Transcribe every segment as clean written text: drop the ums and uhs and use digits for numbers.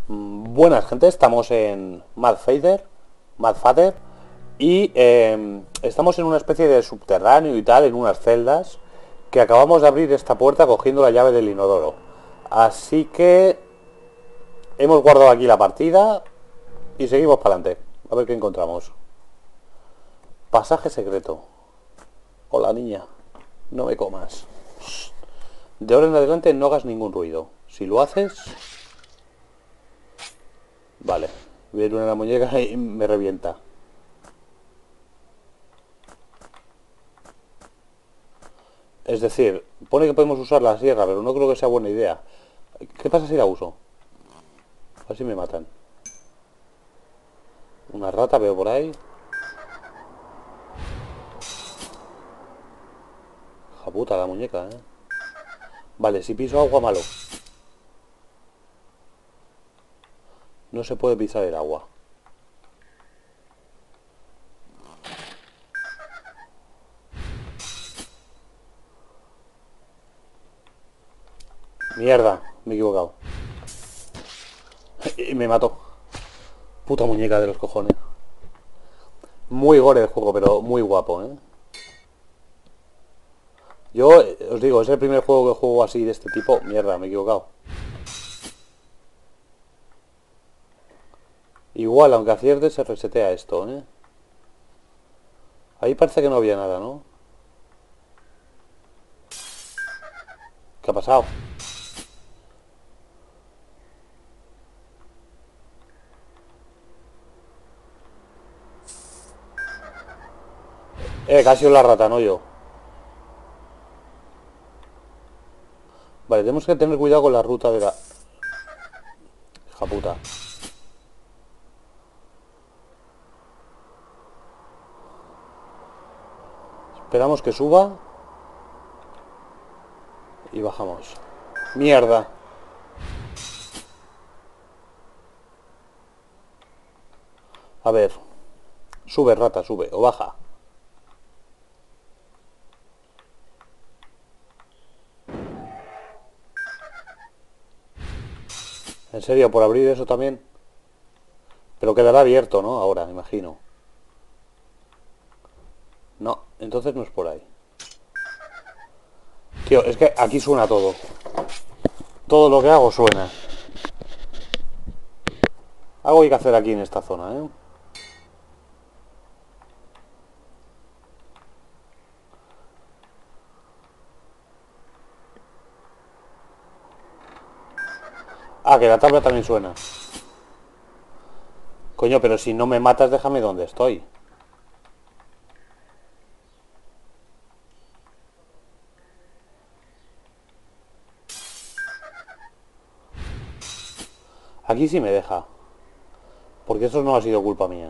Buenas gente, estamos en Mad Father y estamos en una especie de subterráneo y tal, en unas celdas que acabamos de abrir esta puerta cogiendo la llave del inodoro. Así que hemos guardado aquí la partida y seguimos para adelante. A ver qué encontramos. Pasaje secreto. Hola niña, no me comas. De ahora en adelante no hagas ningún ruido. Si lo haces... Vale, viene una muñeca y me revienta. Es decir, pone que podemos usar la sierra, pero no creo que sea buena idea. ¿Qué pasa si la uso? A ver si me matan. Una rata veo por ahí. Ja puta la muñeca, ¿eh? Vale, si piso agua, malo. No se puede pisar el agua. Mierda, me he equivocado. Y me mató. Puta muñeca de los cojones. Muy gore el juego, pero muy guapo, ¿eh? Yo os digo, es el primer juego que juego así de este tipo. Mierda, me he equivocado. Igual, aunque acierte, se resetea esto, ¿eh? Ahí parece que no había nada, ¿no? ¿Qué ha pasado? Casi la rata, no yo. Vale, tenemos que tener cuidado con la ruta de la... Hija puta. Esperamos que suba. Y bajamos. Mierda. A ver. Sube, rata, sube. O baja. ¿En serio? ¿Por abrir eso también? Pero quedará abierto, ¿no? Ahora, imagino. No, entonces no es por ahí. Tío, es que aquí suena todo. Todo lo que hago suena. Algo hay que hacer aquí en esta zona, ¿eh? Ah, que la tabla también suena. Coño, pero si no me matas, déjame donde estoy. Aquí sí me deja. Porque eso no ha sido culpa mía.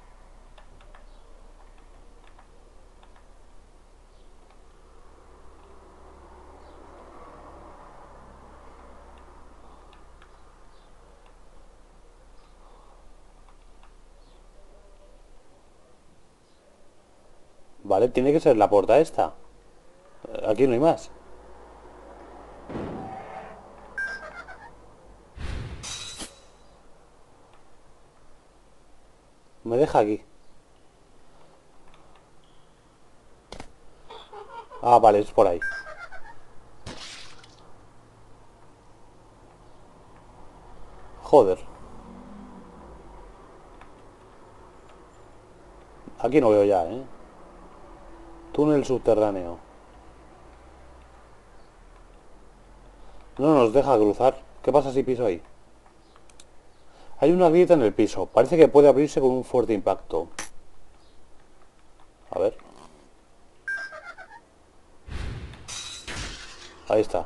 Vale, tiene que ser la puerta esta. Aquí no hay más. Me deja aquí. Ah, vale, es por ahí. Joder. Aquí no veo ya, ¿eh? Túnel subterráneo. No nos deja cruzar. ¿Qué pasa si piso ahí? Hay una grieta en el piso. Parece que puede abrirse con un fuerte impacto. A ver. Ahí está.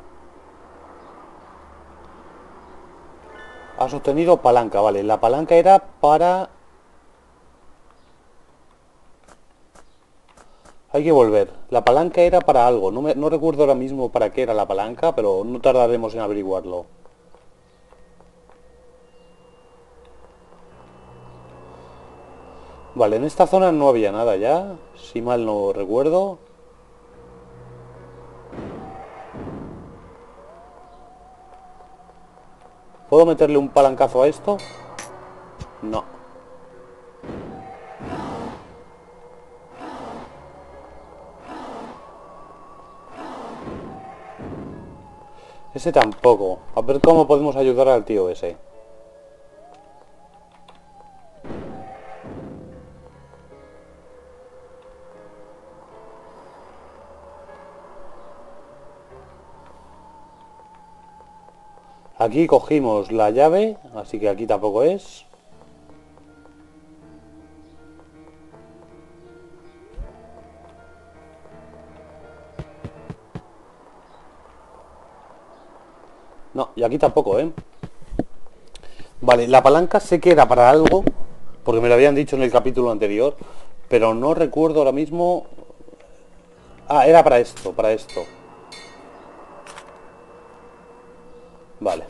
Ha sostenido palanca, vale. La palanca era para... Hay que volver. La palanca era para algo. No recuerdo ahora mismo para qué era la palanca, pero no tardaremos en averiguarlo. Vale, en esta zona no había nada ya, si mal no recuerdo. ¿Puedo meterle un palancazo a esto? No. Ese tampoco. A ver cómo podemos ayudar al tío ese. Aquí cogimos la llave, así que aquí tampoco es. No, y aquí tampoco, ¿eh? Vale, la palanca sé que era para algo, porque me lo habían dicho en el capítulo anterior, pero no recuerdo ahora mismo... Ah, era para esto, para esto. Vale.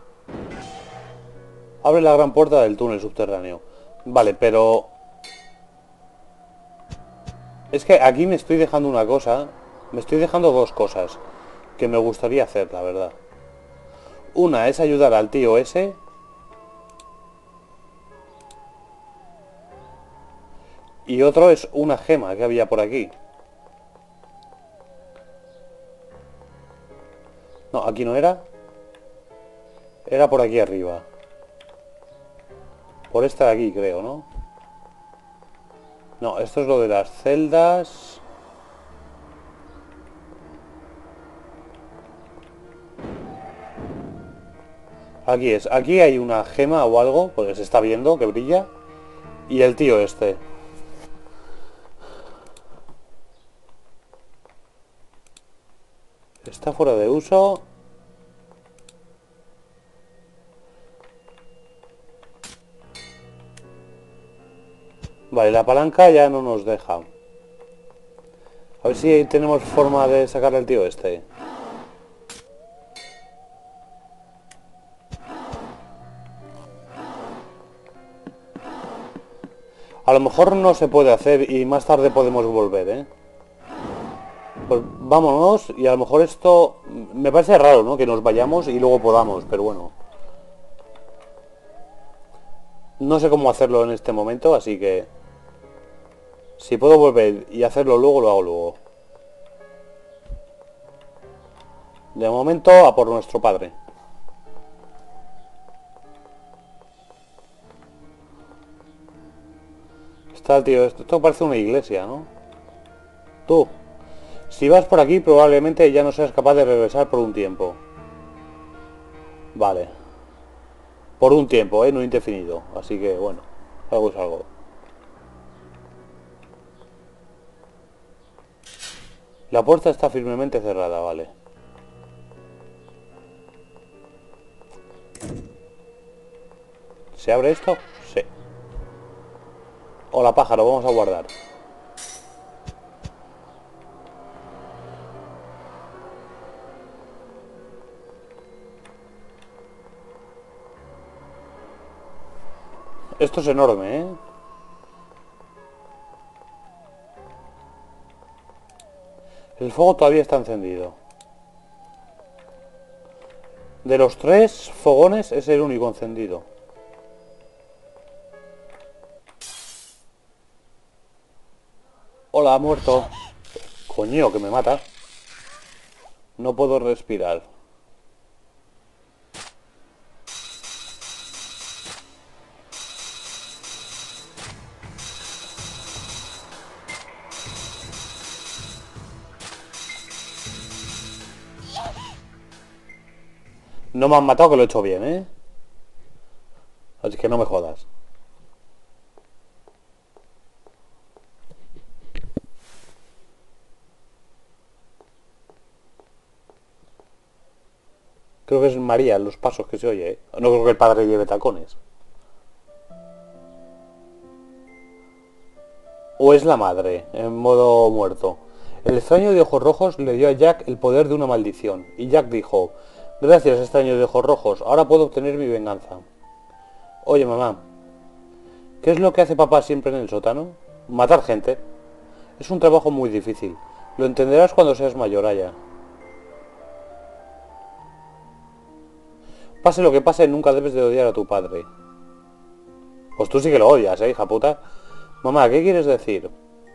Abre la gran puerta del túnel subterráneo. Vale, pero... Es que aquí me estoy dejando una cosa. Me estoy dejando dos cosas que me gustaría hacer, la verdad. Una es ayudar al tío ese. Y otro es una gema que había por aquí. No, aquí no era. Era por aquí arriba. Por esta de aquí, creo, ¿no? No, esto es lo de las celdas. Aquí es. Aquí hay una gema o algo, porque se está viendo que brilla. Y el tío este. Está fuera de uso. Vale, la palanca ya no nos deja. A ver si tenemos forma de sacar al tío este. A lo mejor no se puede hacer y más tarde podemos volver, ¿eh? Pues vámonos y a lo mejor esto... Me parece raro, ¿no? Que nos vayamos y luego podamos, pero bueno. No sé cómo hacerlo en este momento, así que... Si puedo volver y hacerlo luego, lo hago luego. De momento, a por nuestro padre. Está el tío... Esto parece una iglesia, ¿no? Tú. Si vas por aquí, probablemente ya no seas capaz de regresar por un tiempo. Vale. Por un tiempo, no indefinido. Así que, bueno, algo es algo. La puerta está firmemente cerrada, vale. ¿Se abre esto? Sí. Hola, pájaro, vamos a guardar. Esto es enorme, ¿eh? El fuego todavía está encendido. De los tres fogones es el único encendido. Hola, ha muerto. Coño, que me mata. No puedo respirar. No me han matado, que lo he hecho bien, ¿eh? Así que no me jodas. Creo que es María los pasos que se oye, ¿eh? No creo que el padre lleve tacones. O es la madre, en modo muerto. El extraño de ojos rojos le dio a Jack el poder de una maldición. Y Jack dijo, gracias, extraño de ojos rojos, ahora puedo obtener mi venganza. Oye, mamá, ¿qué es lo que hace papá siempre en el sótano? Matar gente. Es un trabajo muy difícil. Lo entenderás cuando seas mayor, Aya. Pase lo que pase, nunca debes de odiar a tu padre. Pues tú sí que lo odias, hija puta. Mamá, ¿qué quieres decir?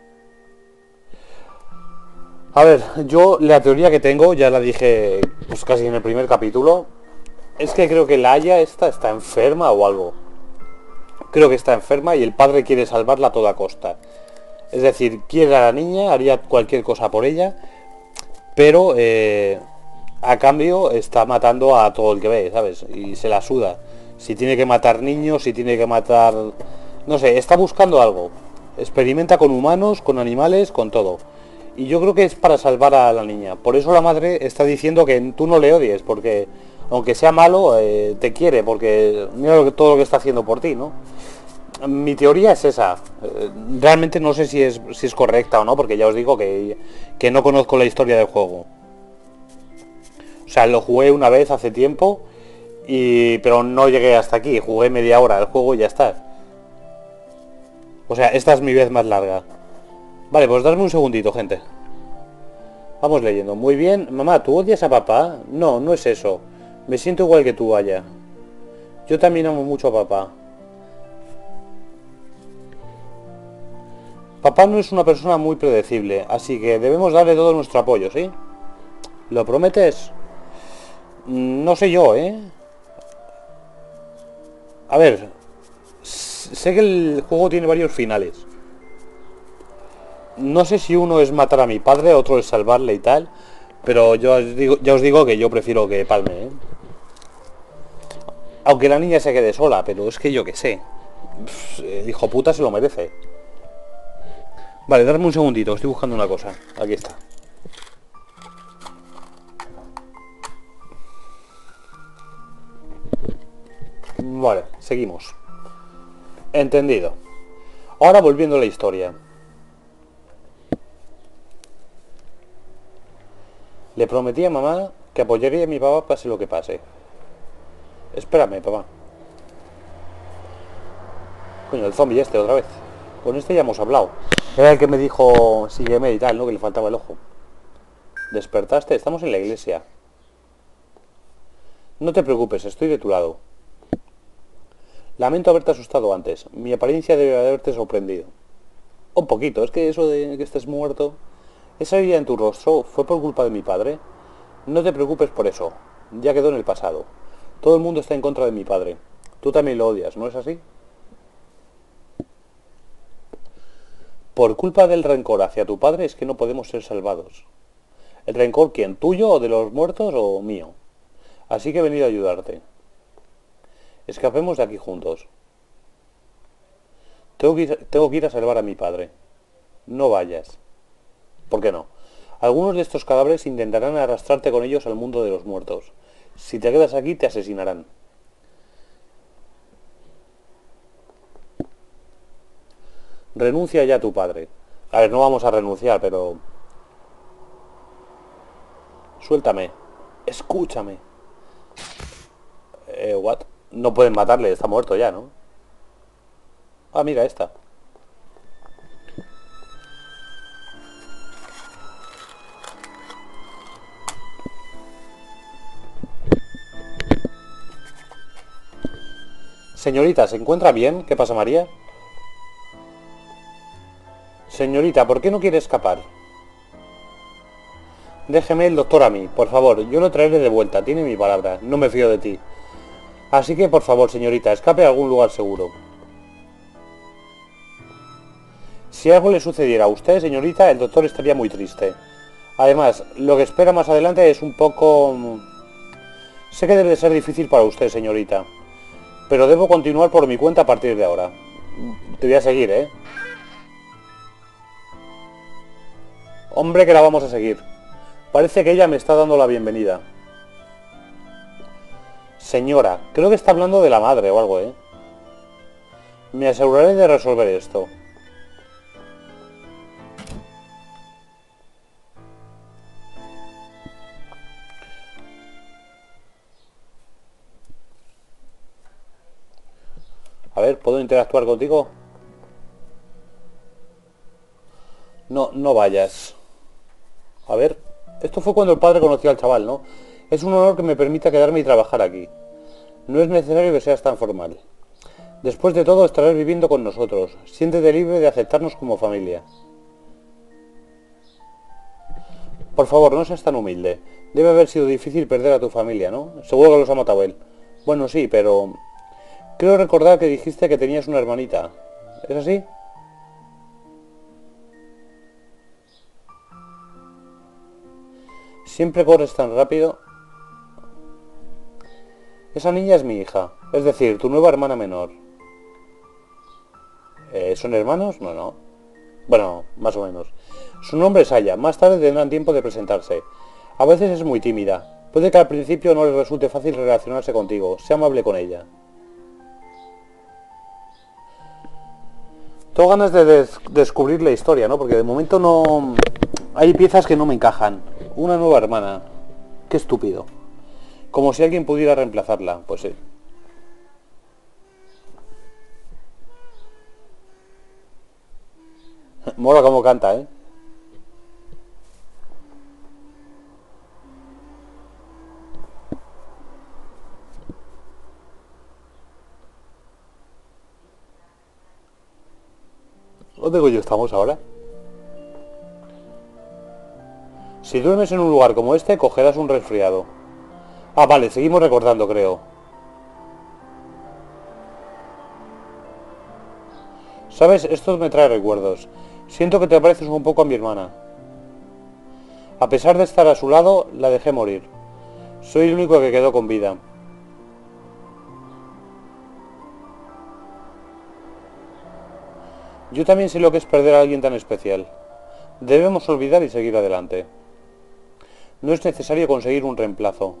A ver, yo la teoría que tengo, ya la dije pues casi en el primer capítulo, es que creo que la Aya esta está enferma o algo. Creo que está enferma y el padre quiere salvarla a toda costa. Es decir, quiere a la niña, haría cualquier cosa por ella, pero a cambio está matando a todo el que ve, ¿sabes? Y se la suda. Si tiene que matar niños, si tiene que matar... No sé, está buscando algo. Experimenta con humanos, con animales, con todo. Y yo creo que es para salvar a la niña. Por eso la madre está diciendo que tú no le odies, porque aunque sea malo, te quiere, porque mira todo lo que está haciendo por ti, ¿no? Mi teoría es esa. Realmente no sé si es correcta o no, porque ya os digo que no conozco la historia del juego. O sea, lo jugué una vez hace tiempo, pero no llegué hasta aquí. Jugué media hora del juego y ya está. O sea, esta es mi vez más larga. Vale, pues dadme un segundito, gente. Vamos leyendo. Muy bien. Mamá, ¿tú odias a papá? No, no es eso. Me siento igual que tú, Aya. Yo también amo mucho a papá. Papá no es una persona muy predecible, así que debemos darle todo nuestro apoyo, ¿sí? ¿Lo prometes? No sé yo, ¿eh? A ver, sé que el juego tiene varios finales. No sé si uno es matar a mi padre, otro es salvarle y tal, pero ya os digo que yo prefiero que palme, ¿eh? Aunque la niña se quede sola, pero es que yo qué sé. El hijo puta se lo merece. Vale, darme un segundito, estoy buscando una cosa. Aquí está. Vale, seguimos. Entendido. Ahora volviendo a la historia. Le prometí a mamá que apoyaría a mi papá pase lo que pase. Espérame, papá. Coño, el zombie este otra vez. Con este ya hemos hablado. Era el que me dijo sígueme y tal, ¿no? Que le faltaba el ojo. ¿Despertaste? Estamos en la iglesia. No te preocupes, estoy de tu lado. Lamento haberte asustado antes. Mi apariencia debe haberte sorprendido. Un poquito, es que eso de que estés muerto... Esa herida en tu rostro fue por culpa de mi padre. No te preocupes por eso. Ya quedó en el pasado. Todo el mundo está en contra de mi padre. Tú también lo odias, ¿no es así? Por culpa del rencor hacia tu padre es que no podemos ser salvados. ¿El rencor quién? ¿Tuyo o de los muertos o mío? Así que he venido a ayudarte. Escapemos de aquí juntos. Tengo que ir a salvar a mi padre. No vayas. ¿Por qué no? Algunos de estos cadáveres intentarán arrastrarte con ellos al mundo de los muertos. Si te quedas aquí, te asesinarán. Renuncia ya a tu padre. A ver, no vamos a renunciar, pero... Suéltame. Escúchame. ¿What? No pueden matarle, está muerto ya, ¿no? Ah, mira esta. Señorita, ¿se encuentra bien? ¿Qué pasa, María? Señorita, ¿por qué no quiere escapar? Déjeme el doctor a mí, por favor. Yo lo traeré de vuelta, tiene mi palabra. No me fío de ti. Así que, por favor, señorita, escape a algún lugar seguro. Si algo le sucediera a usted, señorita, el doctor estaría muy triste. Además, lo que espera más adelante es un poco... Sé que debe ser difícil para usted, señorita. Pero debo continuar por mi cuenta a partir de ahora. Te voy a seguir, ¿eh? Hombre, que la vamos a seguir. Parece que ella me está dando la bienvenida. Señora, creo que está hablando de la madre o algo, ¿eh? Me aseguraré de resolver esto. A ver, ¿puedo interactuar contigo? No, no vayas. A ver, esto fue cuando el padre conoció al chaval, ¿no? Es un honor que me permita quedarme y trabajar aquí. No es necesario que seas tan formal. Después de todo estarás viviendo con nosotros. Siéntete libre de aceptarnos como familia. Por favor, no seas tan humilde. Debe haber sido difícil perder a tu familia, ¿no? Seguro que los ha matado él. Bueno, sí, pero... Creo recordar que dijiste que tenías una hermanita. ¿Es así? Siempre corres tan rápido. Esa niña es mi hija. Es decir, tu nueva hermana menor. ¿Son hermanos? No, no. Bueno, más o menos. Su nombre es Aya. Más tarde tendrán tiempo de presentarse. A veces es muy tímida. Puede que al principio no le resulte fácil relacionarse contigo. Sé amable con ella. Tengo ganas de descubrir la historia, ¿no? Porque de momento no... Hay piezas que no me encajan. Una nueva hermana. Qué estúpido. Como si alguien pudiera reemplazarla. Pues sí. Mola como canta, ¿eh? ¿Dónde coño estamos ahora? Si duermes en un lugar como este, cogerás un resfriado. Ah, vale, seguimos recordando, creo. ¿Sabes? Esto me trae recuerdos. Siento que te pareces un poco a mi hermana. A pesar de estar a su lado, la dejé morir. Soy el único que quedó con vida. Yo también sé lo que es perder a alguien tan especial. Debemos olvidar y seguir adelante. No es necesario conseguir un reemplazo.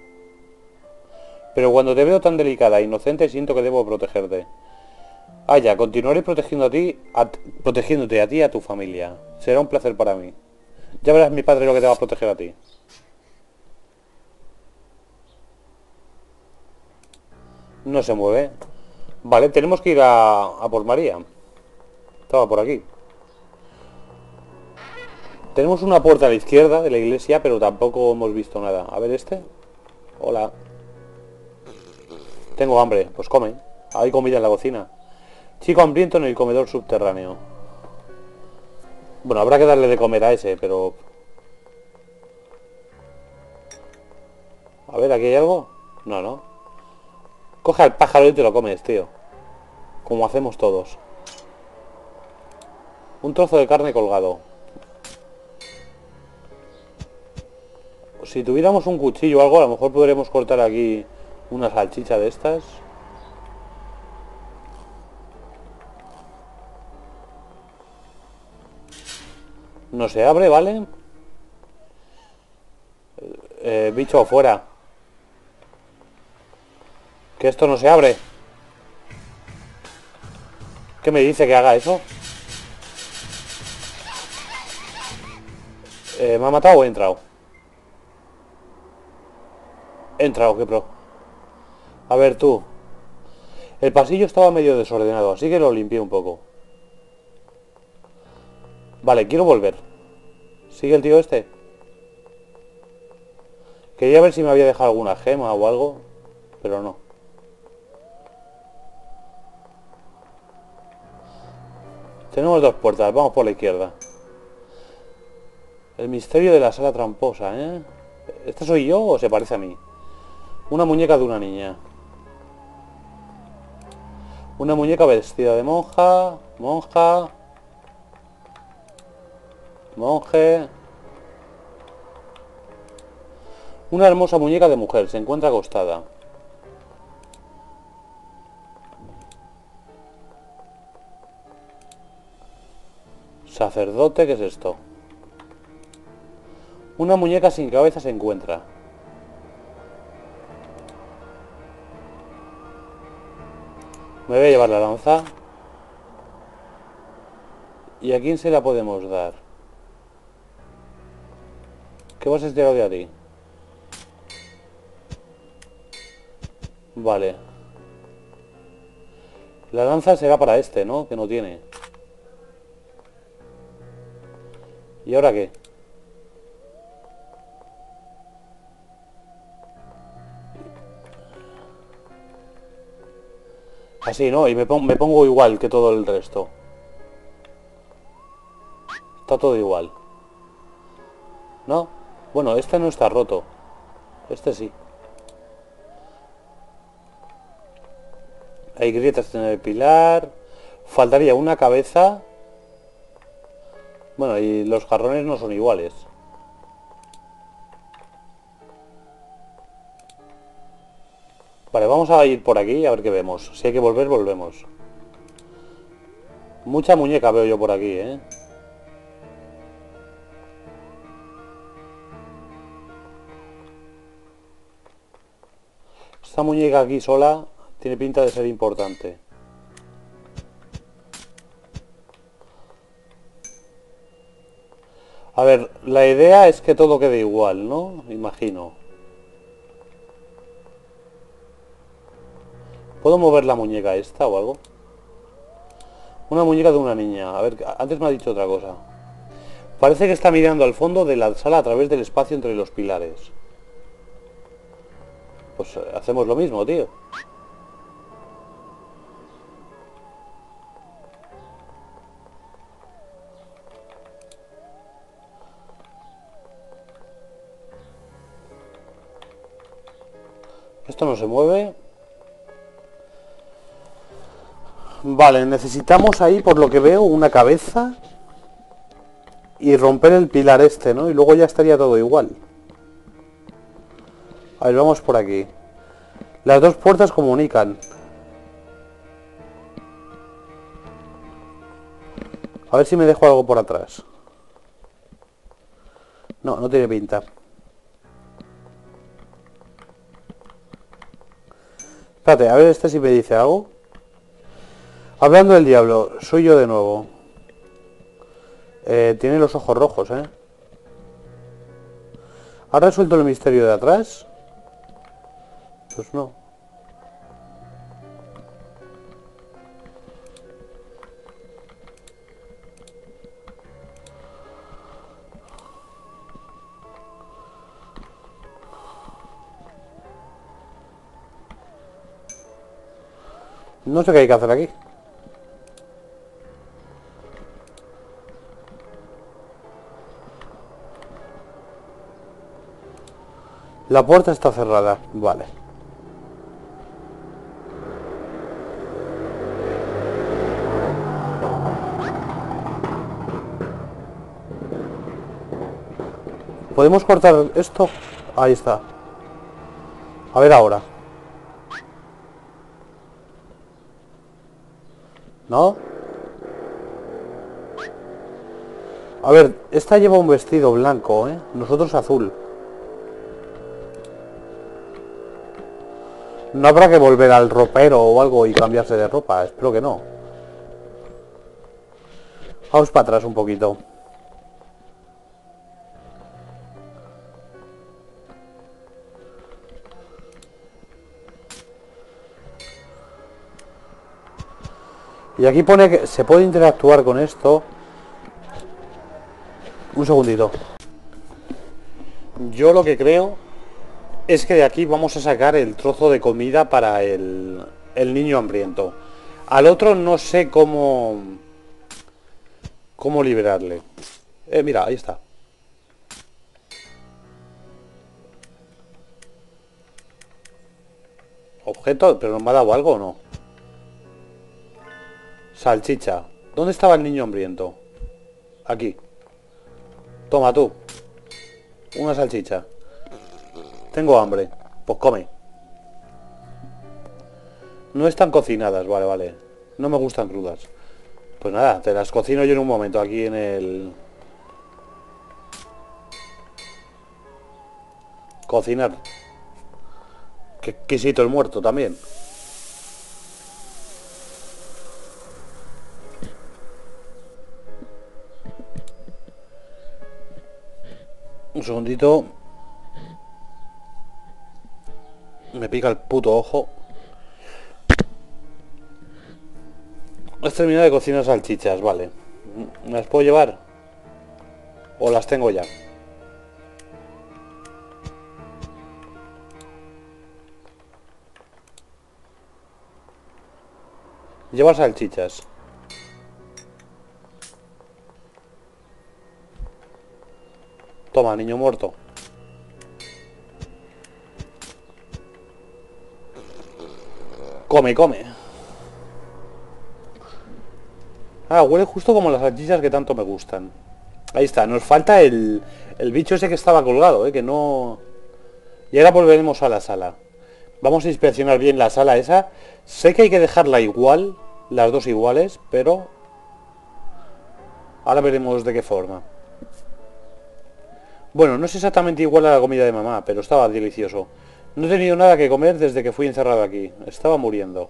Pero cuando te veo tan delicada e inocente, siento que debo protegerte. Aya, continuaré protegiéndote a ti y a tu familia. Será un placer para mí. Ya verás mi padre lo que te va a proteger a ti. No se mueve. Vale, tenemos que ir a por María. Estaba por aquí. Tenemos una puerta a la izquierda de la iglesia, pero tampoco hemos visto nada. A ver este. Hola. Tengo hambre. Pues come. Hay comida en la cocina. Chico hambriento en el comedor subterráneo. Bueno, habrá que darle de comer a ese, pero... A ver, ¿aquí hay algo? No, no. Coge al pájaro y te lo comes, tío. Como hacemos todos. Un trozo de carne colgado. Si tuviéramos un cuchillo o algo, a lo mejor podríamos cortar aquí una salchicha de estas. No se abre, ¿vale? Bicho afuera. Que esto no se abre. ¿Qué me dice que haga eso? ¿Me ha matado o he entrado? He entrado, qué pro. A ver tú. El pasillo estaba medio desordenado, así que lo limpié un poco. Vale, quiero volver. ¿Sigue el tío este? Quería ver si me había dejado alguna gema o algo, pero no. Tenemos dos puertas, vamos por la izquierda. El misterio de la sala tramposa, ¿eh? ¿Esta soy yo o se parece a mí? Una muñeca de una niña. Una muñeca vestida de monja, monja, monje. Una hermosa muñeca de mujer, se encuentra acostada. Sacerdote, ¿qué es esto? Una muñeca sin cabeza se encuentra. Me voy a llevar la lanza. ¿Y a quién se la podemos dar? ¿Qué vas a estirar de a ti? Vale. La lanza será para este, ¿no? Que no tiene. ¿Y ahora qué? Así, ¿no? Y me pongo igual que todo el resto. Está todo igual. ¿No? Bueno, este no está roto. Este sí. Hay grietas en el pilar. Faltaría una cabeza. Bueno, y los jarrones no son iguales. Vale, vamos a ir por aquí a ver qué vemos. Si hay que volver, volvemos. Mucha muñeca veo yo por aquí, ¿eh? Esta muñeca aquí sola tiene pinta de ser importante. A ver, la idea es que todo quede igual, ¿no? Imagino. ¿Puedo mover la muñeca esta o algo? Una muñeca de una niña. A ver, antes me ha dicho otra cosa. Parece que está mirando al fondo de la sala a través del espacio entre los pilares. Pues hacemos lo mismo, tío. Esto no se mueve. Vale, necesitamos ahí, por lo que veo, una cabeza y romper el pilar este, ¿no? Y luego ya estaría todo igual. A ver, vamos por aquí. Las dos puertas comunican. A ver si me dejo algo por atrás. No, no tiene pinta. Espérate, a ver este si me dice algo. Hablando del diablo, soy yo de nuevo. Tiene los ojos rojos, ¿eh? ¿Ha resuelto el misterio de atrás? Pues no. No sé qué hay que hacer aquí. La puerta está cerrada. Vale. ¿Podemos cortar esto? Ahí está. A ver ahora. ¿No? A ver, esta lleva un vestido blanco, ¿eh? Nosotros azul. No habrá que volver al ropero o algo y cambiarse de ropa. Espero que no. Vamos para atrás un poquito. Y aquí pone que se puede interactuar con esto. Un segundito. Yo lo que creo es que de aquí vamos a sacar el trozo de comida para el niño hambriento. Al otro no sé cómo liberarle. Mira, ahí está. Objeto, pero ¿me ha dado algo o no? Salchicha. ¿Dónde estaba el niño hambriento? Aquí. Toma tú. Una salchicha. Tengo hambre. Pues come. No están cocinadas, vale, vale. No me gustan crudas. Pues nada, te las cocino yo en un momento aquí en el... Cocinar. Que quisito el muerto también. Un segundito. Me pica el puto ojo. Has terminado de cocinar salchichas, vale. ¿Me las puedo llevar? ¿O las tengo ya? Lleva salchichas. Toma, niño muerto. Come, come. Ah, huele justo como las salchichas que tanto me gustan. Ahí está, nos falta el bicho ese que estaba colgado, que no... Y ahora volveremos a la sala. Vamos a inspeccionar bien la sala esa. Sé que hay que dejarla igual, las dos iguales, pero... ahora veremos de qué forma. Bueno, no es exactamente igual a la comida de mamá, pero estaba delicioso. No he tenido nada que comer desde que fui encerrado aquí. Estaba muriendo.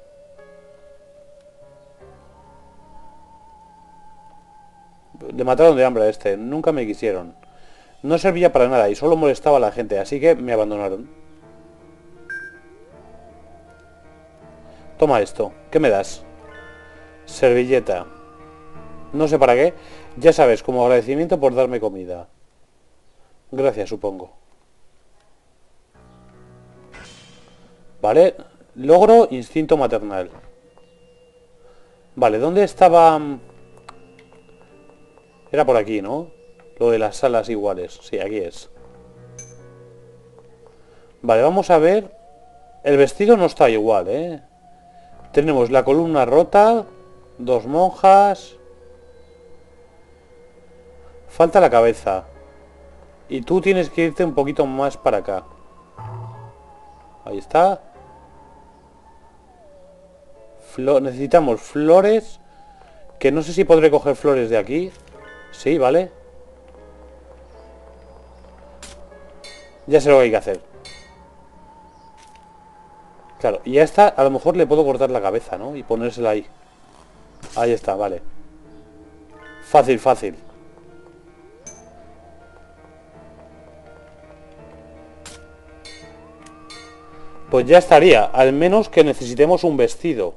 Le mataron de hambre a este. Nunca me quisieron. No servía para nada y solo molestaba a la gente, así que me abandonaron. Toma esto. ¿Qué me das? Servilleta. No sé para qué. Ya sabes, como agradecimiento por darme comida. Gracias, supongo. Vale. Logro instinto maternal. Vale, ¿dónde estaba? Era por aquí, ¿no? Lo de las salas iguales. Sí, aquí es. Vale, vamos a ver. El vestido no está igual, ¿eh? Tenemos la columna rota. Dos monjas. Falta la cabeza. Y tú tienes que irte un poquito más para acá. Ahí está. Necesitamos flores. Que no sé si podré coger flores de aquí. Sí, vale. Ya sé lo que hay que hacer. Claro, y a esta a lo mejor le puedo cortar la cabeza, ¿no? Y ponérsela ahí. Ahí está, vale. Fácil, fácil. Pues ya estaría. Al menos que necesitemos un vestido.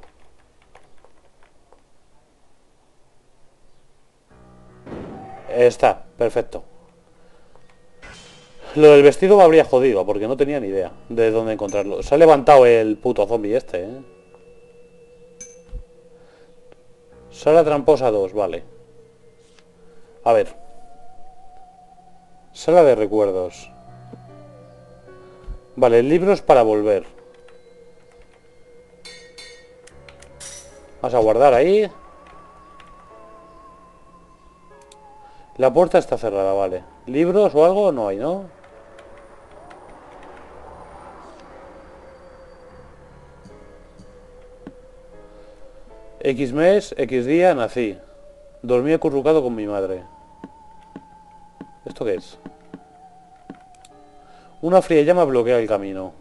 Está, perfecto. Lo del vestido me habría jodido, porque no tenía ni idea de dónde encontrarlo. Se ha levantado el puto zombie este, ¿eh? Sala tramposa 2, vale. A ver. Sala de recuerdos. Vale, libros para volver. Vamos a guardar ahí. La puerta está cerrada, vale. ¿Libros o algo? No hay, ¿no? X mes, X día, nací. Dormí acurrucado con mi madre. ¿Esto qué es? Una fría llama bloquea el camino.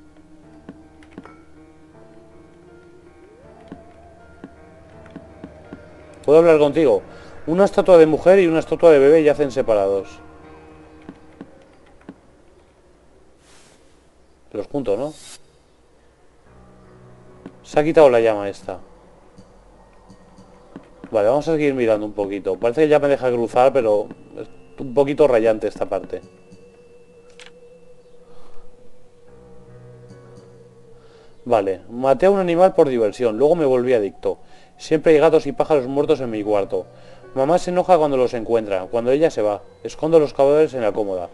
¿Puedo hablar contigo? Una estatua de mujer y una estatua de bebé yacen separados. Los junto, ¿no? Se ha quitado la llama esta. Vale, vamos a seguir mirando un poquito. Parece que ya me deja cruzar, pero es un poquito rayante esta parte. Vale, maté a un animal por diversión, luego me volví adicto. Siempre hay gatos y pájaros muertos en mi cuarto. Mamá se enoja cuando los encuentra, cuando ella se va. Escondo los cadáveres en la cómoda.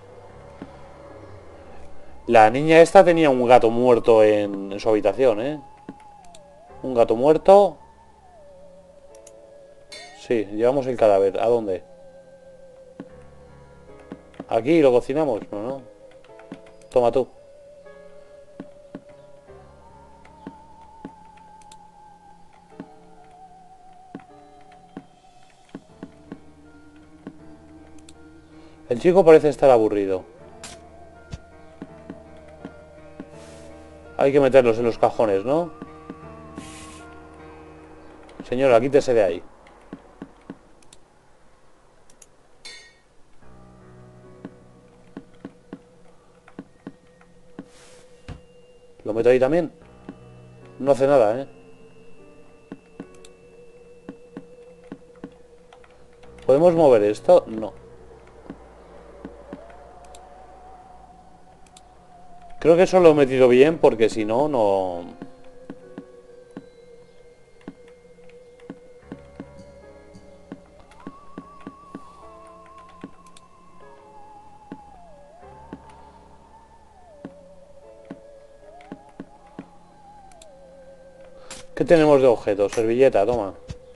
La niña esta tenía un gato muerto en su habitación, ¿eh? Un gato muerto. Sí, llevamos el cadáver. ¿A dónde? ¿Aquí lo cocinamos? No, no. Toma tú. El chico parece estar aburrido. Hay que meterlos en los cajones, ¿no? Señora, quítese de ahí. ¿Lo meto ahí también? No hace nada, ¿eh? ¿Podemos mover esto? No. Creo que eso lo he metido bien porque si no, no... ¿Qué tenemos de objetos? Servilleta, toma.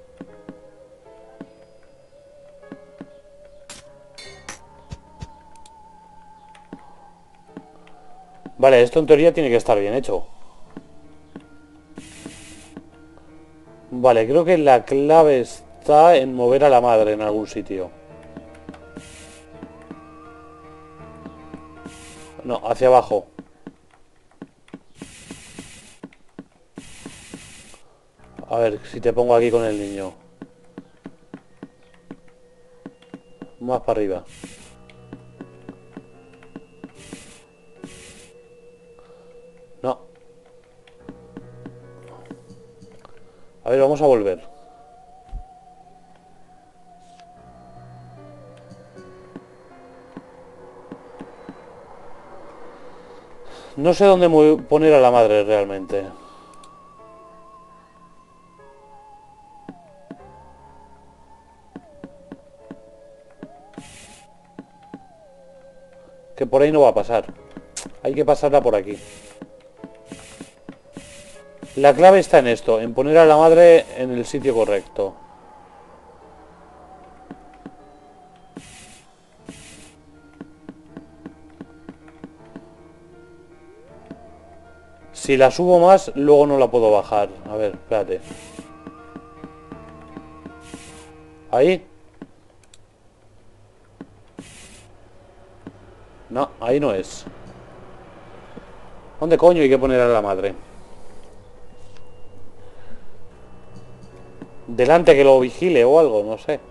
Vale, esto en teoría tiene que estar bien hecho. Vale, creo que la clave está en mover a la madre en algún sitio. No, hacia abajo. A ver, si te pongo aquí con el niño. Más para arriba. No. A ver, vamos a volver. No sé dónde poner a la madre realmente. Que por ahí no va a pasar. Hay que pasarla por aquí. La clave está en esto, en poner a la madre en el sitio correcto. Si la subo más, luego no la puedo bajar. A ver, espérate. ¿Ahí? No, ahí no es. ¿Dónde coño hay que poner a la madre? Delante que lo vigile o algo, no sé.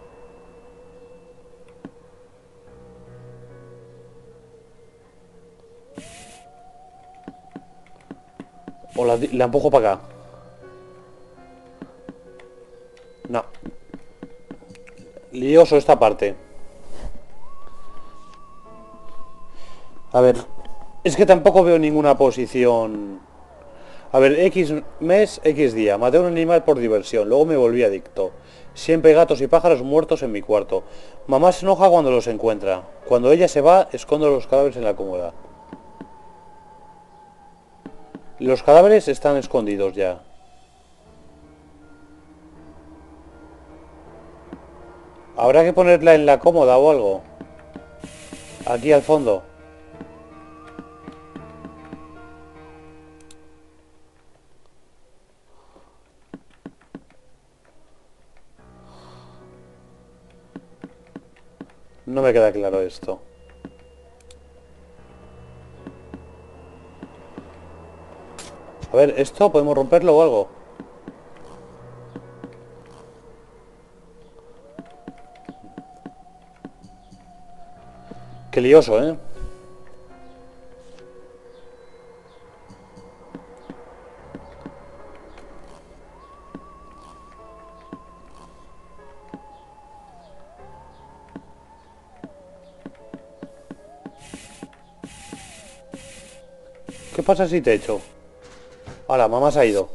O la empujo para acá. No. Lioso esta parte. A ver. Es que tampoco veo ninguna posición. A ver, X mes, X día. Maté a un animal por diversión. Luego me volví adicto. Siempre hay gatos y pájaros muertos en mi cuarto. Mamá se enoja cuando los encuentra. Cuando ella se va, escondo los cadáveres en la cómoda. Los cadáveres están escondidos ya. ¿Habrá que ponerla en la cómoda o algo? Aquí al fondo. No me queda claro esto. A ver, ¿esto podemos romperlo o algo? Qué lioso, ¿eh? ¿Qué pasa si te echo? Ahora, mamá se ha ido.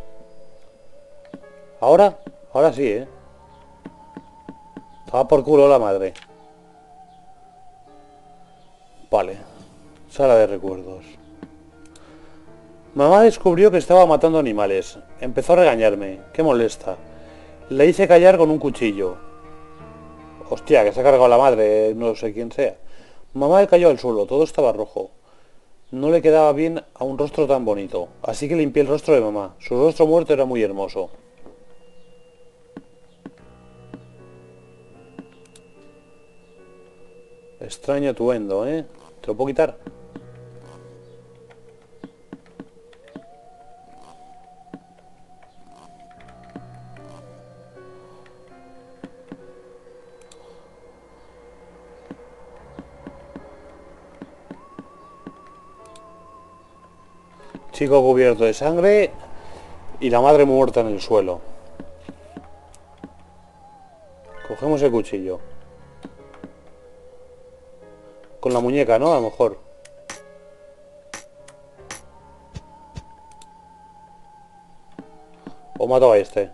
¿Ahora? Ahora sí, ¿eh? Estaba por culo la madre. Vale. Sala de recuerdos. Mamá descubrió que estaba matando animales. Empezó a regañarme. Qué molesta. Le hice callar con un cuchillo. Hostia, que se ha cargado la madre, no sé quién sea. Mamá le cayó al suelo, todo estaba rojo. No le quedaba bien a un rostro tan bonito, así que limpié el rostro de mamá. Su rostro muerto era muy hermoso. Extraño atuendo, ¿eh? ¿Te lo puedo quitar? Chico cubierto de sangre y la madre muerta en el suelo. Cogemos el cuchillo. Con la muñeca, ¿no? A lo mejor. O mato a este.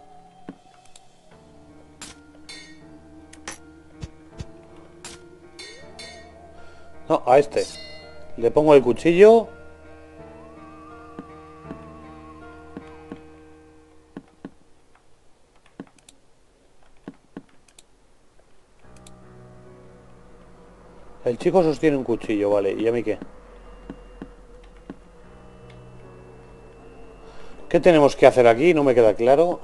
No, a este. Le pongo el cuchillo. El chico sostiene un cuchillo, vale. ¿Y a mí qué? ¿Qué tenemos que hacer aquí? No me queda claro.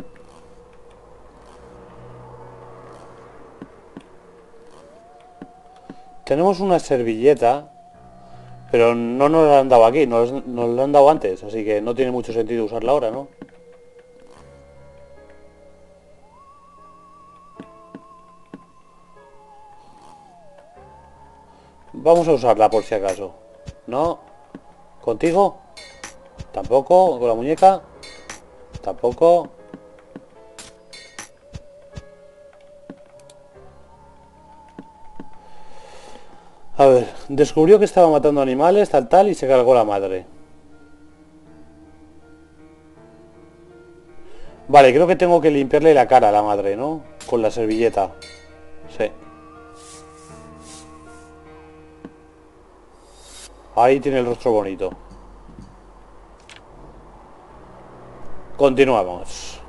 Tenemos una servilleta, pero no nos la han dado aquí, nos la han dado antes, así que no tiene mucho sentido usarla ahora, ¿no? Vamos a usarla por si acaso. ¿No? ¿Contigo? Tampoco. ¿Con la muñeca? Tampoco. A ver, descubrió que estaba matando animales, tal, y se cargó la madre. Vale, creo que tengo que limpiarle la cara a la madre, ¿no? Con la servilleta. Sí. Ahí tiene el rostro bonito. Continuamos.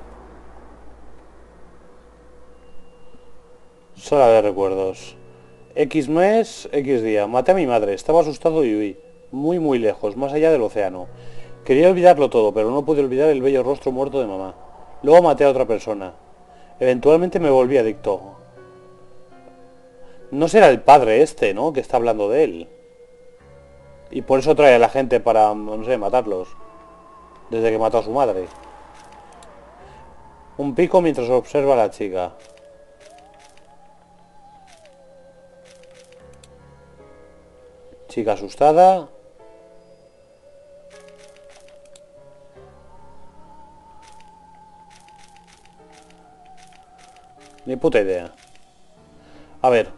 Sala de recuerdos. X mes, X día. Maté a mi madre, estaba asustado y huí. Muy lejos, más allá del océano. Quería olvidarlo todo, pero no pude olvidar el bello rostro muerto de mamá. Luego maté a otra persona. Eventualmente me volví adicto. No será el padre este, ¿no? Que está hablando de él. Y por eso trae a la gente para, no sé, matarlos. Desde que mató a su madre. Un pico mientras observa a la chica. Chica asustada. Ni puta idea. A ver.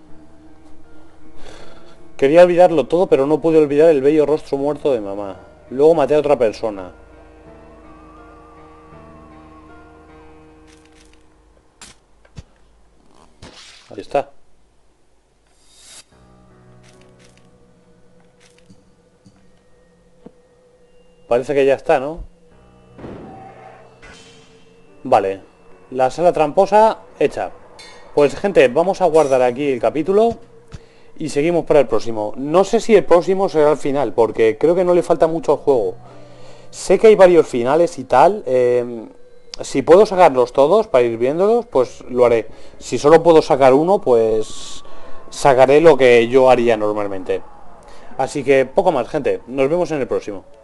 Quería olvidarlo todo, pero no pude olvidar el bello rostro muerto de mamá. Luego maté a otra persona. Ahí está. Parece que ya está, ¿no? Vale. La sala tramposa hecha. Pues gente, vamos a guardar aquí el capítulo y seguimos para el próximo. No sé si el próximo será el final, porque creo que no le falta mucho al juego. Sé que hay varios finales y tal. Si puedo sacarlos todos para ir viéndolos, pues lo haré. Si solo puedo sacar uno, pues sacaré lo que yo haría normalmente. Así que poco más, gente. Nos vemos en el próximo.